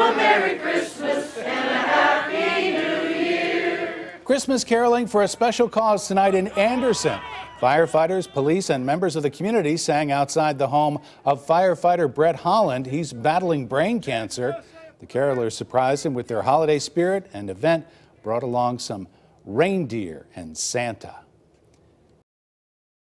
Merry Christmas and a Happy New Year. Christmas caroling for a special cause tonight in Anderson. Firefighters, police, and members of the community sang outside the home of firefighter Brett Holland. He's battling brain cancer. The carolers surprised him with their holiday spirit, and event brought along some reindeer and Santa.